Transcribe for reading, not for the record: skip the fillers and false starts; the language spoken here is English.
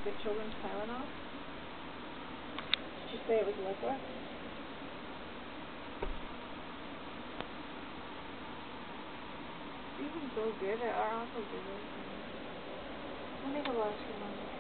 the children's Tylenol? Did you say it was liquid? You can go get it. Our uncle did it. Let me go ask your mom.